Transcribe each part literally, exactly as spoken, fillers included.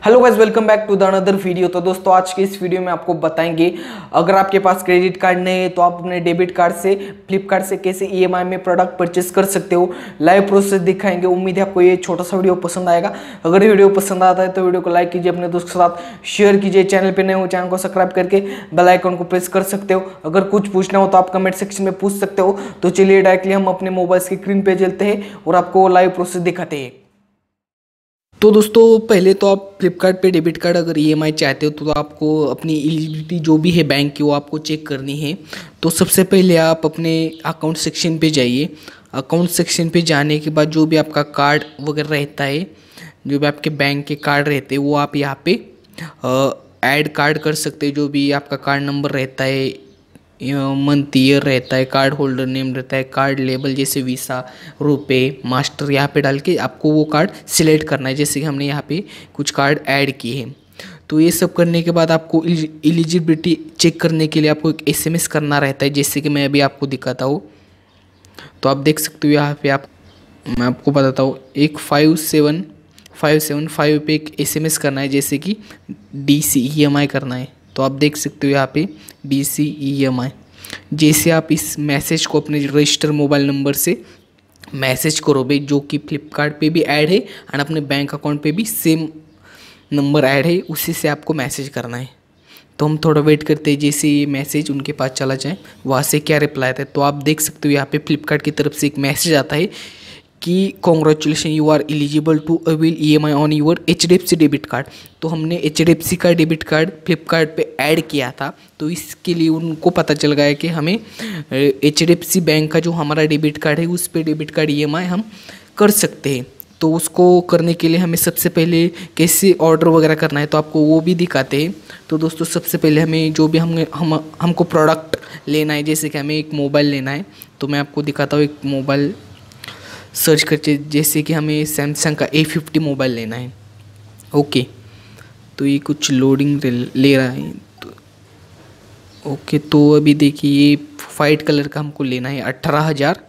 Hello guys, welcome back to the another video. तो दोस्तों आज के इस वीडियो में आपको बताएंगे अगर आपके पास क्रेडिट कार्ड नहीं है तो आप अपने डेबिट कार्ड से फ्लिपकार्ट से कैसे ईएमआई में प्रोडक्ट परचेस कर सकते हो, लाइव प्रोसेस दिखाएंगे। उम्मीद है आपको ये छोटा सा वीडियो पसंद आएगा। अगर ये वीडियो पसंद आता है तो वीडियो को लाइक कीजिए, अपने दोस्तों के साथ शेयर कीजिए। चैनल पर नए हो चैनल को सब्सक्राइब करके बेल आइकन को प्रेस कर सकते हो। अगर कुछ पूछना हो तो आप कमेंट सेक्शन में पूछ सकते हो। तो चलिए डायरेक्टली हम अपने मोबाइल की स्क्रीन पे चलते हैं और आपको लाइव प्रोसेस दिखाते हैं। तो दोस्तों पहले तो आप फ्लिपकार्ट पे डेबिट कार्ड अगर ईएमआई चाहते हो तो आपको अपनी एलिजिबिलिटी जो भी है बैंक की वो आपको चेक करनी है। तो सबसे पहले आप अपने अकाउंट सेक्शन पे जाइए। अकाउंट सेक्शन पे जाने के बाद जो भी आपका कार्ड वगैरह रहता है, जो भी आपके बैंक के कार्ड रहते हैं वो आप यहाँ पे ऐड कार्ड कर सकते हैं। जो भी आपका कार्ड नंबर रहता है, मंथ ईयर रहता है, कार्ड होल्डर नेम रहता है, कार्ड लेबल जैसे वीसा, रुपए, मास्टर यहाँ पे डाल के आपको वो कार्ड सिलेक्ट करना है। जैसे कि हमने यहाँ पे कुछ कार्ड ऐड किए हैं। तो ये सब करने के बाद आपको एलिजिबिलिटी चेक करने के लिए आपको एक एसएमएस करना रहता है, जैसे कि मैं अभी आपको दिखाता हूँ। तो आप देख सकते हो यहाँ पे, आप मैं आपको बताता हूँ, एक five seven five seven five पे एक एसएमएस करना है, जैसे कि डी सी ई एम आई करना है। तो आप देख सकते हो यहाँ पे डी सी ई एम आई। जैसे आप इस मैसेज को अपने रजिस्टर मोबाइल नंबर से मैसेज करोगे, जो कि फ्लिपकार्ट पे भी ऐड है और अपने बैंक अकाउंट पे भी सेम नंबर ऐड है, उसी से आपको मैसेज करना है। तो हम थोड़ा वेट करते हैं, जैसे ये मैसेज उनके पास चला जाए वहाँ से क्या रिप्लाई आता है। तो आप देख सकते हो यहाँ पे फ्लिपकार्ट की तरफ से एक मैसेज आता है कि congratulation you are eligible to avail E M I on your H D F C debit card. तो हमने एच डी एफ सी का डेबिट कार्ड फ्लिपकार्ट पे ऐड किया था, तो इसके लिए उनको पता चल गया कि हमें H D F C bank का जो हमारा डेबिट कार्ड है उस पर debit card E M I हम कर सकते हैं। तो उसको करने के लिए हमें सबसे पहले कैसे ऑर्डर वगैरह करना है तो आपको वो भी दिखाते हैं। तो दोस्तों सबसे पहले हमें जो भी हम हम हमको प्रोडक्ट लेना है, जैसे कि हमें एक मोबाइल लेना है, तो मैं आपको दिखाता हूँ। एक मोबाइल सर्च करके, जैसे कि हमें सैमसंग का ए फिफ्टी मोबाइल लेना है। ओके, तो ये कुछ लोडिंग ले रहा है। तो ओके, तो अभी देखिए ये वाइट कलर का हमको लेना है, अठारह हज़ार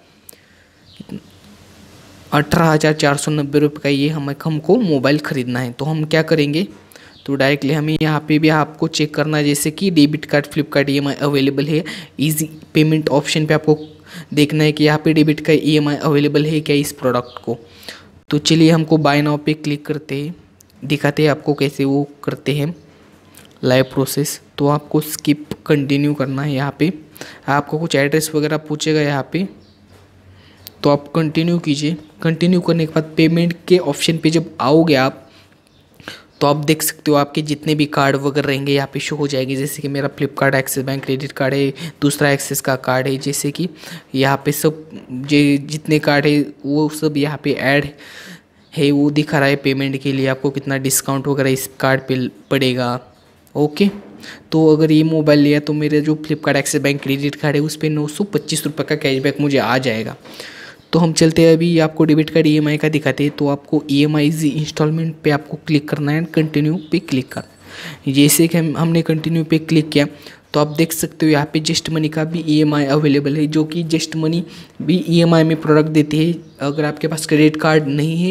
अठारह हज़ार चार सौ नब्बे रुपये का ये हमें हमको मोबाइल ख़रीदना है। तो हम क्या करेंगे, तो डायरेक्टली हमें यहाँ पे भी आपको चेक करना है, जैसे कि debit card Flipkart E M I available है। इजी पेमेंट ऑप्शन पे आपको देखना है कि यहाँ पे डेबिट का ई एम आई अवेलेबल है क्या इस प्रोडक्ट को। तो चलिए हमको बाय नाउ पे क्लिक करते हैं, दिखाते हैं आपको कैसे वो करते हैं लाइव प्रोसेस। तो आपको स्किप कंटिन्यू करना है। यहाँ पे आपको कुछ एड्रेस वगैरह पूछेगा यहाँ पे, तो आप कंटिन्यू कीजिए। कंटिन्यू करने के बाद पेमेंट के ऑप्शन पे जब आओगे आप, तो आप देख सकते हो आपके जितने भी कार्ड वगैरह रहेंगे यहाँ पे शो हो जाएंगे। जैसे कि मेरा Flipkart Axis bank credit card है, दूसरा एक्सिस का कार्ड है, जैसे कि यहाँ पे सब जे जितने कार्ड है वो सब यहाँ पे ऐड है। वो दिखा रहा है पेमेंट के लिए आपको कितना डिस्काउंट वगैरह इस कार्ड पे पड़ेगा। ओके, तो अगर ये मोबाइल लिया तो मेरे जो Flipkart Axis bank credit card है उस पर नौ सौ पच्चीस रुपये का कैशबैक मुझे आ जाएगा। तो हम चलते हैं, अभी आपको डेबिट कार्ड ईएमआई का दिखाते हैं। तो आपको ईएमआई इजी इंस्टॉलमेंट पे आपको क्लिक करना है, कंटिन्यू पे क्लिक करना। जैसे कि हम हमने कंटिन्यू पे क्लिक किया तो आप देख सकते हो यहाँ पे जस्ट मनी का भी ईएमआई अवेलेबल है, जो कि जस्ट मनी भी ईएमआई में प्रोडक्ट देते हैं। अगर आपके पास क्रेडिट कार्ड नहीं है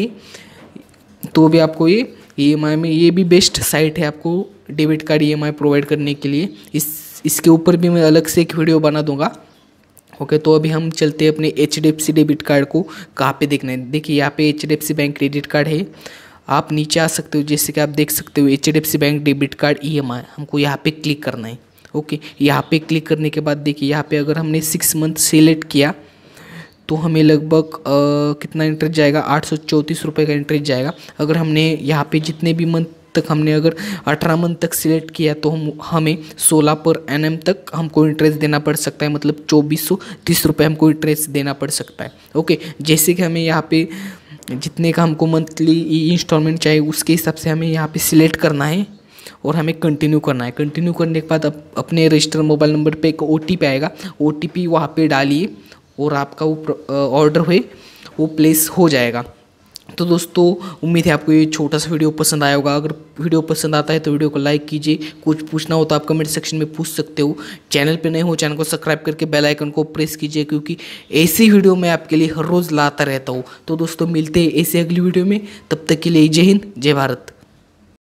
तो भी आपको ये ईएमआई में, ये भी बेस्ट साइट है आपको डेबिट कार्ड ईएमआई प्रोवाइड करने के लिए। इस इसके ऊपर भी मैं अलग से एक वीडियो बना दूँगा। ओके okay, तो अभी हम चलते हैं अपने H D F C debit card को कहाँ पे देखना है। देखिए यहाँ पे H D F C bank credit card है, आप नीचे आ सकते हो। जैसे कि आप देख सकते हो H D F C bank debit card E M I, हमको यहाँ पे क्लिक करना है। ओके okay, यहाँ पे क्लिक करने के बाद देखिए यहाँ पे अगर हमने सिक्स मंथ सेलेक्ट किया तो हमें लगभग कितना इंटरेस्ट जाएगा, आठ सौ चौंतीस रुपये का इंटरेस्ट जाएगा। अगर हमने यहाँ पे जितने भी मंथ तक हमने अगर अठारह मंथ तक सिलेक्ट किया तो हम हमें सोलह पर एन एम तक हमको इंटरेस्ट देना पड़ सकता है, मतलब चौबीस सौ तीस रुपये हमको इंटरेस्ट देना पड़ सकता है। ओके, जैसे कि हमें यहाँ पे जितने का हमको मंथली इंस्टॉलमेंट चाहिए उसके हिसाब से हमें यहाँ पे सिलेक्ट करना है और हमें कंटिन्यू करना है। कंटिन्यू करने के बाद अप, अपने रजिस्टर मोबाइल नंबर पे एक ओ टी पी आएगा, ओ टी पी वहाँ पे डालिए और आपका वो ऑर्डर है वो प्लेस हो जाएगा। तो दोस्तों उम्मीद है आपको ये छोटा सा वीडियो पसंद आया होगा। अगर वीडियो पसंद आता है तो वीडियो को लाइक कीजिए। कुछ पूछना हो तो आप कमेंट सेक्शन में पूछ सकते हो। चैनल पे नए हो चैनल को सब्सक्राइब करके बेल आइकन को प्रेस कीजिए, क्योंकि ऐसी वीडियो मैं आपके लिए हर रोज़ लाता रहता हूँ। तो दोस्तों मिलते हैं ऐसे अगली वीडियो में, तब तक के लिए जय हिंद जय भारत।